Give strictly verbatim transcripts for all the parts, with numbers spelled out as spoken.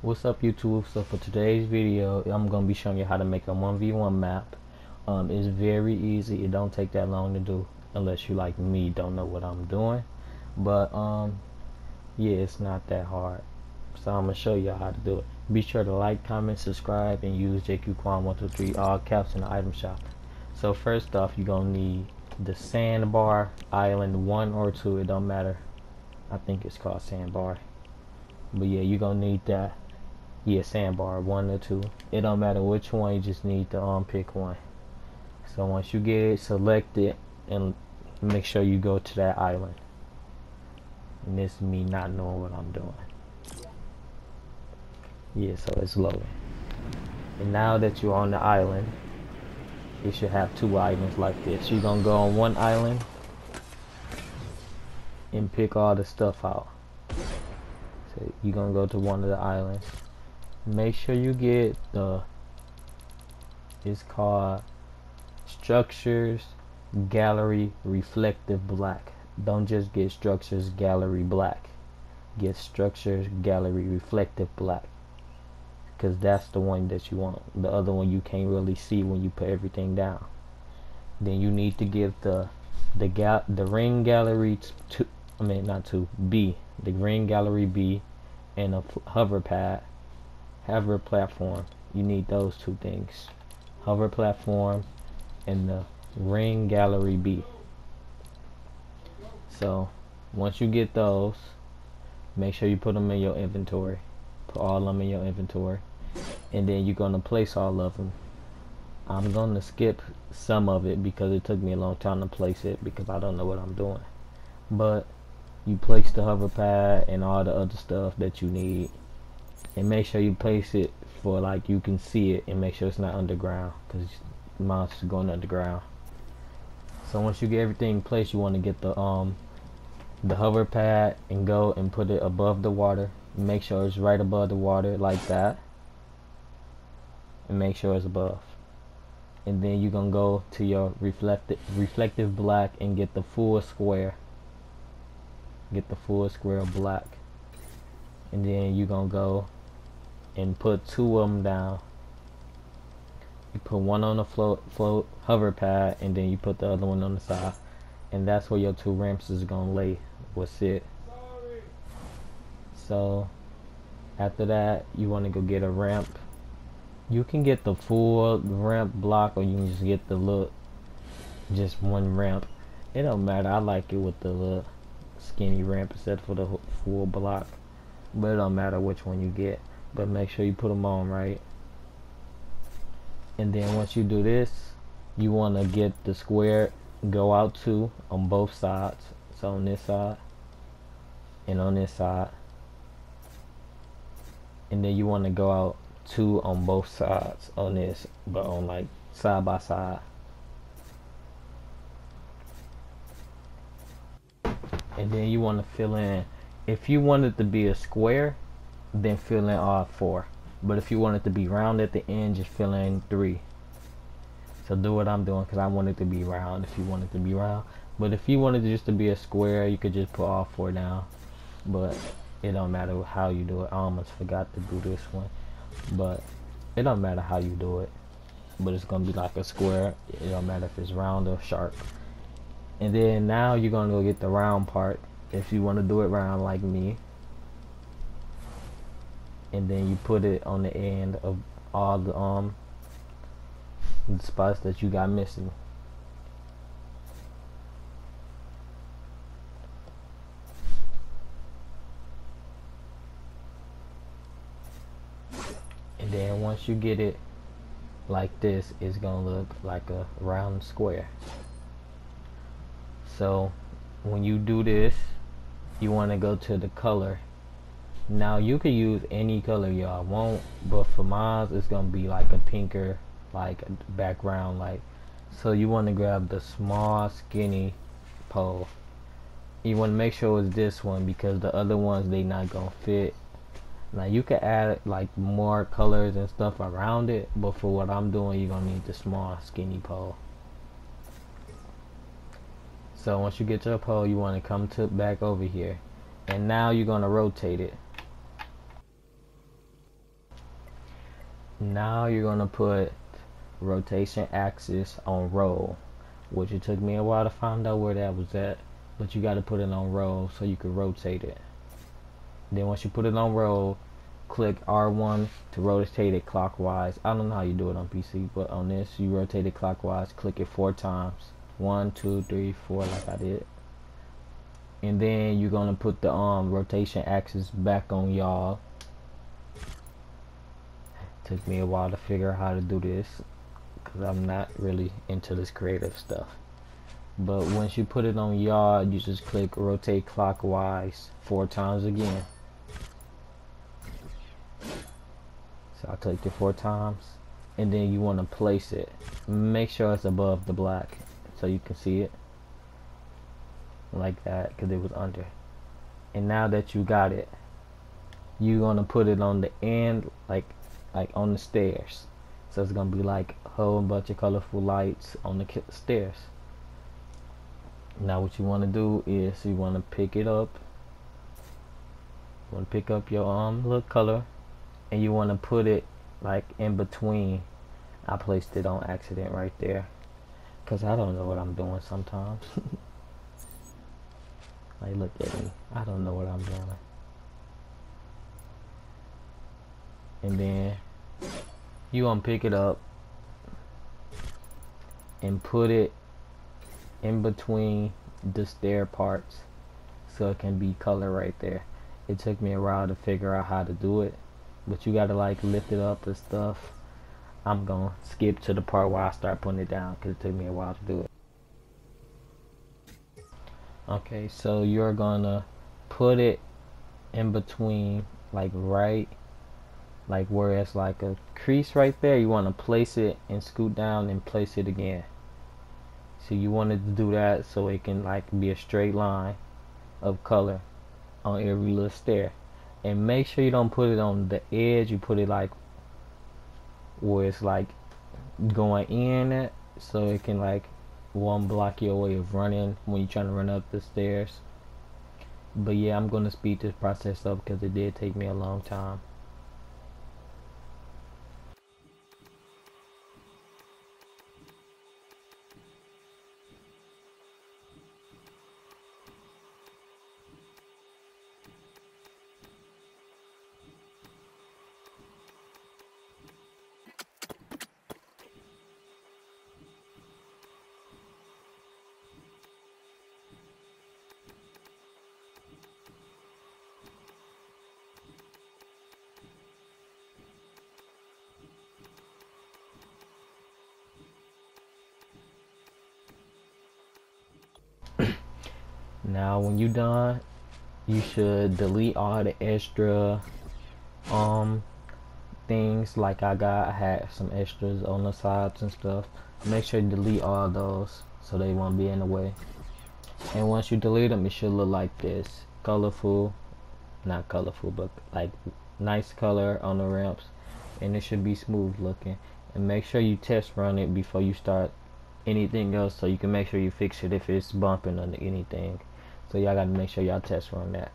What's up, YouTube? So for today's video, I'm gonna be showing you how to make a one v one map. Um, it's very easy. It don't take that long to do, unless you like me don't know what I'm doing. But um, yeah, it's not that hard. So I'm gonna show you how to do it. Be sure to like, comment, subscribe, and use J Q Quan one two three all caps in the item shop. So first off, you're gonna need the sandbar island one or two. It don't matter. I think it's called sandbar. But yeah, you're gonna need that. Yeah, sandbar one or two. It don't matter which one. You just need to um pick one. So once you get it selected, and make sure you go to that island. And this is me not knowing what I'm doing. Yeah, so it's loading. And now that you're on the island, you should have two islands like this. You're gonna go on one island and pick all the stuff out. So you're gonna go to one of the islands. Make sure you get the, it's called structures gallery reflective black. Don't just get structures gallery black. Get structures gallery reflective black, because that's the one that you want. The other one you can't really see when you put everything down. Then you need to give the the gal the ring gallery to I mean not to B the ring gallery B and a hover pad hover platform. You need those two things, hover platform and the ring gallery B. So once you get those, make sure you put them in your inventory. Put all of them in your inventory, and then you're gonna place all of them. I'm gonna skip some of it because it took me a long time to place it because I don't know what I'm doing. But you place the hover pad and all the other stuff that you need, and make sure you place it for like you can see it, and make sure it's not underground because monsters going underground. So once you get everything placed, you want to get the um the hover pad and go and put it above the water. Make sure it's right above the water like that, and make sure it's above. And then you're gonna go to your reflective reflective black and get the full square. Get the full square of black, and then you're gonna go and put two of them down. You put one on the float float hover pad, and then you put the other one on the side, and that's where your two ramps is gonna lay. What's it? So after that, you want to go get a ramp. You can get the full ramp block, or you can just get the look just one ramp. It don't matter. I like it with the little skinny ramp instead for the full block, but it don't matter which one you get. But make sure you put them on right. And then once you do this, you want to get the square go out to on both sides. So on this side and on this side, and then you want to go out two on both sides on this, but on like side by side. And then you want to fill in, if you want it to be a square, then fill in all four. But if you want it to be round at the end, just fill in three. So do what I'm doing, because I want it to be round if you want it to be round. But if you wanted it just to be a square, you could just put all four down. But it don't matter how you do it. I almost forgot to do this one, but it don't matter how you do it. But it's gonna be like a square. It don't matter if it's round or sharp. And then now you're gonna go get the round part if you want to do it round like me. And then you put it on the end of all the um the spots that you got missing. And then once you get it like this, it's gonna look like a round square. So when you do this, you want to go to the color. Now you could use any color y'all want, but for mine it's gonna be like a pinker like background, like, so you want to grab the small skinny pole. You want to make sure it's this one, because the other ones they not gonna fit. Now you can add like more colors and stuff around it, but for what I'm doing, you're gonna need the small skinny pole. So once you get to the pole, you want to come to back over here, and now you're gonna rotate it. Now you're gonna put rotation axis on roll, which it took me a while to find out where that was at, but you got to put it on roll so you can rotate it. Then once you put it on roll, click R one to rotate it clockwise. I don't know how you do it on P C, but on this you rotate it clockwise. Click it four times, one two three four, like I did. And then you're gonna put the um rotation axis back on y'all. Took me a while to figure out how to do this because I'm not really into this creative stuff. But once you put it on y'all, you just click rotate clockwise four times again. So I clicked it four times, and then you want to place it. Make sure it's above the black so you can see it like that, because it was under. And now that you got it, you're gonna put it on the end, like like on the stairs. So it's gonna be like a whole bunch of colorful lights on the stairs. Now what you want to do is you want to pick it up. You want to pick up your um little color, and you want to put it like in between. I placed it on accident right there because I don't know what I'm doing sometimes. Like, look at me, I don't know what I'm doing. And then you gonna pick it up and put it in between the stair parts so it can be color right there. It took me a while to figure out how to do it, but you gotta like lift it up and stuff. I'm gonna skip to the part where I start putting it down because it took me a while to do it. Okay, so you're gonna put it in between, like right, like where it's like a crease right there. You want to place it and scoot down and place it again. So you wanted to do that so it can like be a straight line of color on every little stair. And make sure you don't put it on the edge. You put it like where it's like going in it, so it can like won't block your way of running when you're trying to run up the stairs. But yeah, I'm gonna speed this process up because it did take me a long time. Now when you're done, you should delete all the extra um things. Like I got I had some extras on the sides and stuff. Make sure you delete all those so they won't be in the way. And once you delete them, it should look like this. Colorful, not colorful, but like nice color on the ramps, and it should be smooth looking. And make sure you test run it before you start anything else, so you can make sure you fix it if it's bumping under anything. So y'all gotta make sure y'all test run that.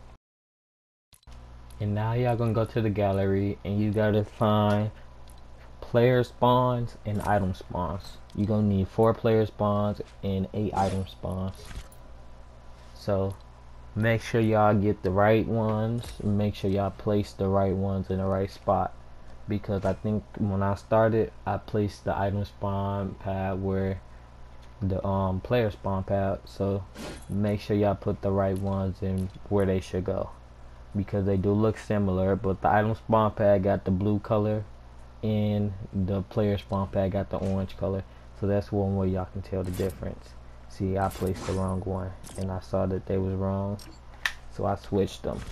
And now y'all gonna go to the gallery and you gotta find player spawns and item spawns. You're gonna need four player spawns and eight item spawns. So make sure y'all get the right ones. Make sure y'all place the right ones in the right spot, because I think when I started, I placed the item spawn pad where the um player spawn pad. So make sure y'all put the right ones in where they should go, because they do look similar, but the item spawn pad got the blue color and the player spawn pad got the orange color. So that's one way y'all can tell the difference. See, I placed the wrong one and I saw that they was wrong, so I switched them.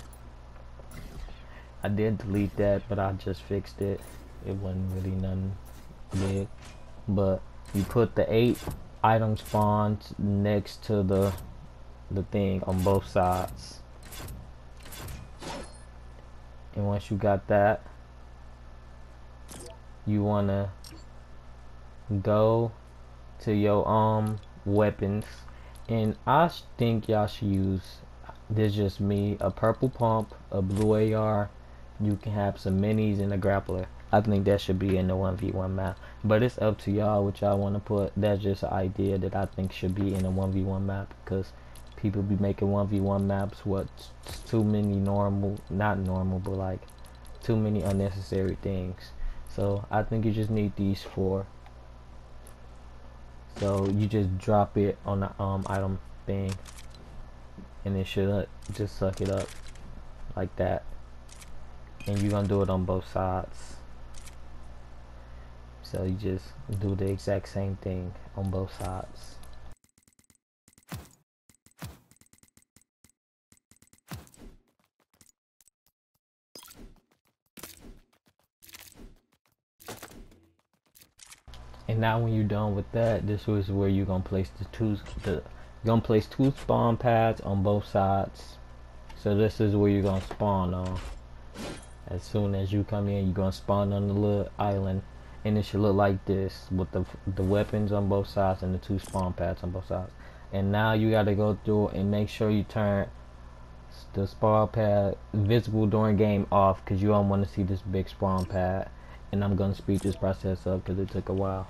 I did delete that, but I just fixed it. It wasn't really nothing big. But you put the eight item spawns next to the the thing on both sides. And once you got that, you wanna go to your um weapons, and I think y'all should use, this just me, a purple pump, a blue A R. You can have some minis and a grappler. I think that should be in the one v one map. But it's up to y'all what y'all want to put. That's just an idea that I think should be in a one v one map, because people be making one v one maps what too many normal, not normal, but like too many unnecessary things. So I think you just need these four. So you just drop it on the um item thing, and it should just suck it up like that. And you're gonna do it on both sides. So you just do the exact same thing on both sides. And now when you're done with that, this is where you're gonna place the two the you're gonna place two spawn pads on both sides. So this is where you're gonna spawn on. As soon as you come in, you're gonna spawn on the little island, and it should look like this with the the weapons on both sides and the two spawn pads on both sides. And now you gotta go through and make sure you turn the spawn pad visible during game off, because you don't want to see this big spawn pad. And I'm gonna speed this process up because it took a while.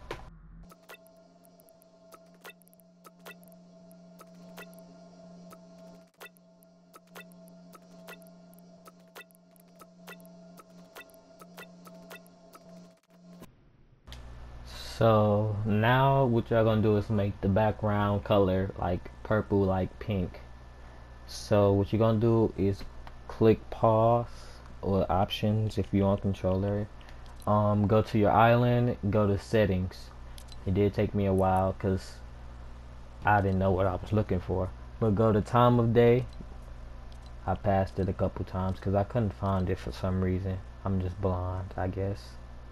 So now what y'all gonna do is make the background color like purple, like pink. So what you're gonna do is click pause or options if you're on controller. Um, go to your island, go to settings. It did take me a while because I didn't know what I was looking for. But go to time of day. I passed it a couple times because I couldn't find it for some reason. I'm just blind, I guess.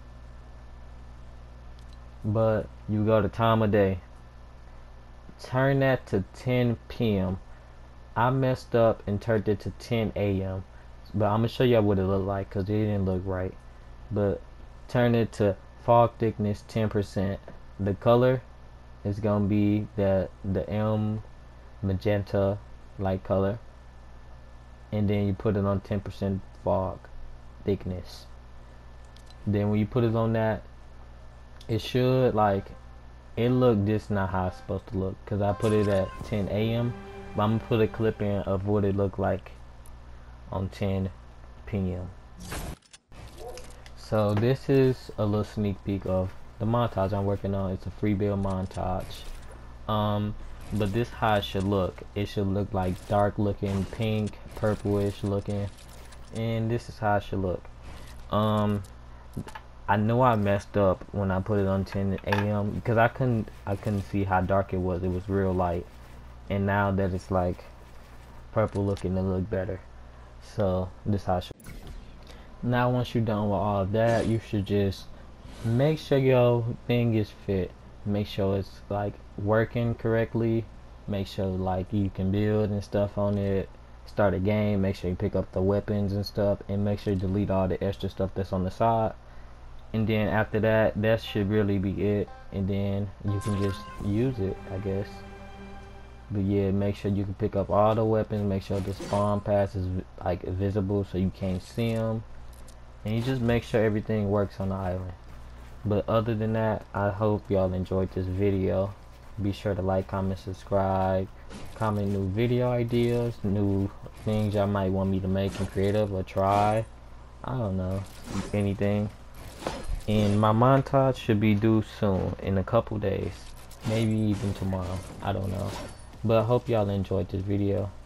But you go to time of day. Turn that to ten p m I messed up and turned it to ten a m But I'm gonna show you what it looked like because it didn't look right. But turn it to fog thickness ten percent. The color is gonna be the the M magenta light color, and then you put it on ten percent fog thickness. Then when you put it on that, it should like it look this not how it's supposed to look, because I put it at ten a m But I'm gonna put a clip in of what it looked like on ten p m So this is a little sneak peek of the montage I'm working on. It's a free build montage. Um, but this how it should look. It should look like dark looking, pink, purplish looking, and this is how it should look. Um, I know I messed up when I put it on ten a m because I couldn't I couldn't see how dark it was. It was real light, and now that it's like purple looking, it look better. So this how it should. Now once you're done with all of that, you should just make sure your thing is fit. Make sure it's like working correctly. Make sure like you can build and stuff on it. Start a game. Make sure you pick up the weapons and stuff, and make sure you delete all the extra stuff that's on the side. And then after that, that should really be it. And then you can just use it, I guess. But yeah, make sure you can pick up all the weapons. Make sure the spawn pass is like visible so you can't see them. And you just make sure everything works on the island. But other than that, I hope y'all enjoyed this video. Be sure to like, comment, subscribe, comment new video ideas, new things y'all might want me to make and creative or try. I don't know, anything. And my montage should be due soon, in a couple days, maybe even tomorrow. I don't know. But I hope y'all enjoyed this video.